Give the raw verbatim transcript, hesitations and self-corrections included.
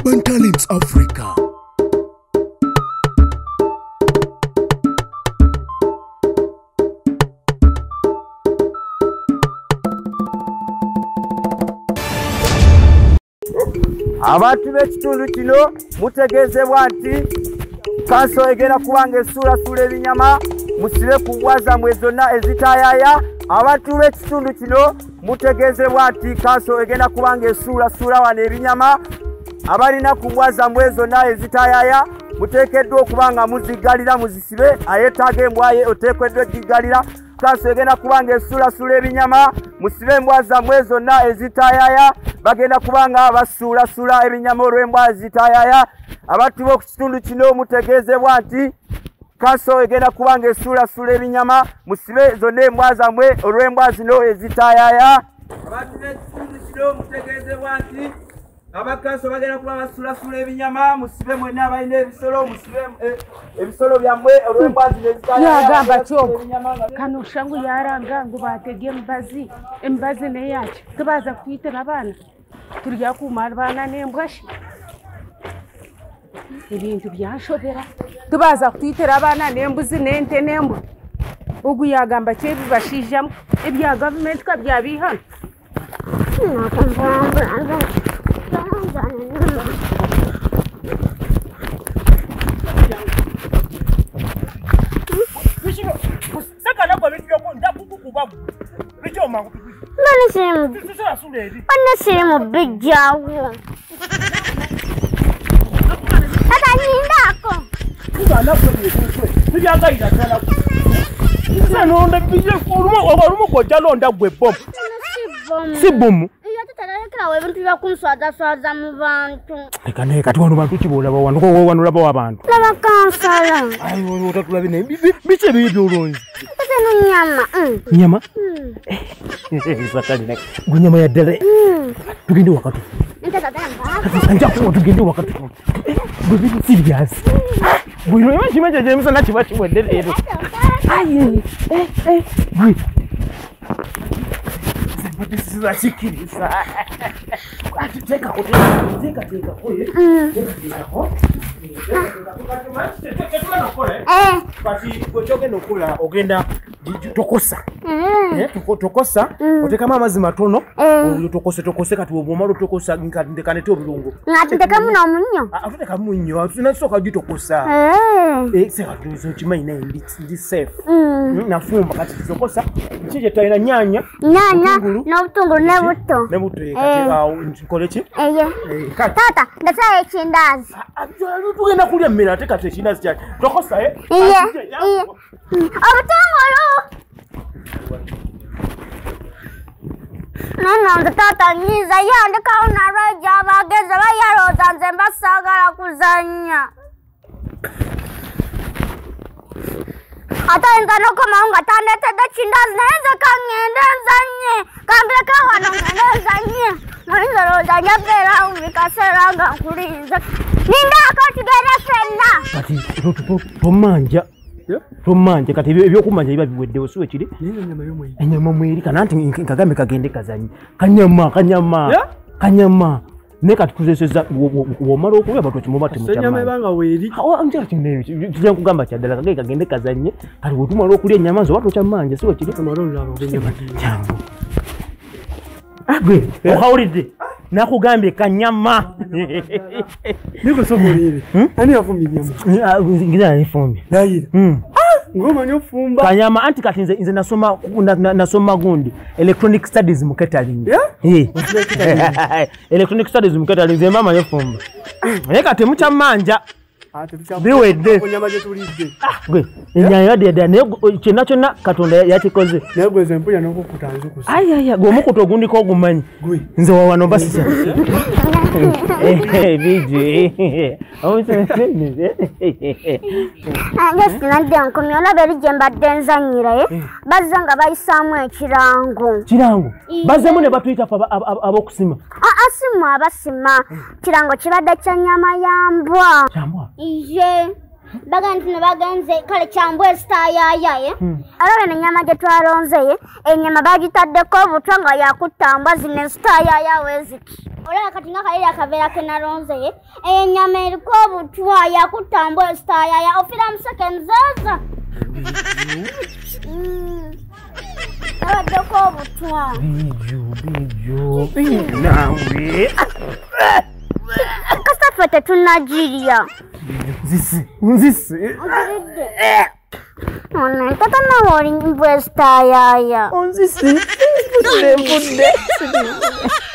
Urban Talents Africa. Abantu b'ekitundu kino mutegeezebwa nti kanso egenda kubanga esuulasula ebinyama musibe ku mbwa zammwe zonna ezitaayaaya. Abantu b'ekitundu kino mutegeezebwa nti kanso egenda kubanga esuulasula wano ebinyama abalina ku mbwa zammwe zonna ezitaayaaya muteekeddwa okubanga muziggalira muzisibe ayeetaaga embwa ye oteekeddwa egiggalira. Kanso egenda kubanga esuulasula ebinyama musibe embwa zammwe zonna ezitaayaaya bagenda kubanga basuulasula ebinyama olw'embwa ezitaayaaya. Abantu b'oku kitundu kino mutegeezebwa nti kanso egenda kubanga esuulasula ebinyama musibe zonna embwa zammwe olw'embwa zino ezitaayaaya. Abantu b'ekitundu kino mutegeezebwa nti abakanso bagenda kuba basuulasula ebinyama musibe mwenna abalina ebisolo musibe ebisolo byammwe olw'embwa zino ezitaayaaya. Yagamba kyoko kano shangu yaranga ngo batege embazi embazi neyaki tubaza kuyitira abaana turya kumara abaana n'embwa shi ebintu byanshobera tubaza kuyitira abaana n'embuzi n'ente n'embwa. Ugu yagamba kyebi bashijamu ebya gavumenti kabyabihano Wanasirimu bijawu Tata nyindako Nonda bije orumo orumo koja londa gwe bom. Sibomu. Iyo tutalekera we bintu bya kunswaza swaza mu bantu. Eka ne kati wano bantu kibola ba wano ko wano laba wabantu. Laba kansala. Ayi wano otatula bine biche bibyo olonzi. Tata no nyama. Nyama? Eh. Sakali nek. Gunyama ya dere. Tugende wakati. Ntata tamba. Anja ko tugende wakati. Bibi serious. Bwino yashima jeje msana chibachi wedere ero. Aye, eh, eh, oui. This is a chicken. Take a hotel. Take a take a hotel. Take a hotel. Eh. Basi gochoke nokula ogenda tokosa. Eh, tokosa. Oteka mama zimatono. Oyo tokose tokose kati obomalo tokosa nkanete obulungu. Ngateka muno munyo. Atuteka munyo. Tunasoka gitokosa. Eh. Eh, seka tuzo chimaina ndi safe. Nafumba kati tokosa. Chije tayina nyanya. Nyanya no butunguru ne buto. Ne buto kati awo nkolechi? Eh. Tata, ndasa ekindazi. Tugenda kulya mmera ate kati ekindazi kyaki. Tokosa eh? Iye. Iye. Obutunguru. Nana tata nyiza yandika onaraja bageze bayaroza nze mbasagala kuzanya. Ata ingano kama unga tanete da chindazi naenze kangende nzanye. Kambile kawana ngende nzanye. Naenze roza nyapera umikaseranga nkulinza. Ninda akatugere fenna. Kati tomanja. Tomanja kati ebyokumanja biba biweddewo siwe kiri. Enyama y'omweri. Enyama mweri kana nti nkagambe kagende kazanye. Kanyama kanyama. Kanyama. Ne kati kuzeseza womala okuba batwa kimubate mu kyama. Enyama ebanga weri. Awo njala kinene kijja kugamba kyadala kagende kagende kazanye. Kati wotumala okulya enyama zo batwa kyamanja siwe kiri. Tomala olaba enyama kyambo. Agwe ohawulidde nakugambye kanyama. Niko sobolire. Ani yafumbi nyama? Ngira yafumbi. Dayira. Ngoma nyofumba. Kanyama anti kati nze nze nasoma nasoma gundi electronic studies mu catering. Eh. Electronic studies mu catering nze mama yafumba. Naye kati mucha manja. Biwedde. Kunyama je tulidde. Gwe enyayo yadde naye kyonna kyonna Katonda yakikoze. Naye gweze mpuya nako kutanze kusa. Aya aya gwe omukutu ogundi ko ogumanyi. Gwe nze wa wano basisa. Eh bije. Awusene. Yes nande nkomyona beri jemba denzanyira eh. Bazanga bayisamu ekirango. Kirango. Bazemu ne batuyita abokusima. Ah asima abasima. Kirango kibadde kya nyama yambwa. Yambwa. Iye. baganti ne bagenze kale kyambwe sitayayaye alaba n'ennyama gye twalonzeye ennyama bagitaddeko obutwa nga yakutamba zino sitayaya weziki olaba kati nga kaliri akaveera ke nalonzeye ennyama eriko obutwa yakutamba sitayaya ofira museke nzaaza abaddeko obutwa bijo nawe kasaffe tetunagirya nzisi nzisi ono ntata nawe oli mbwe sitayaya onzisi nfudde nfudde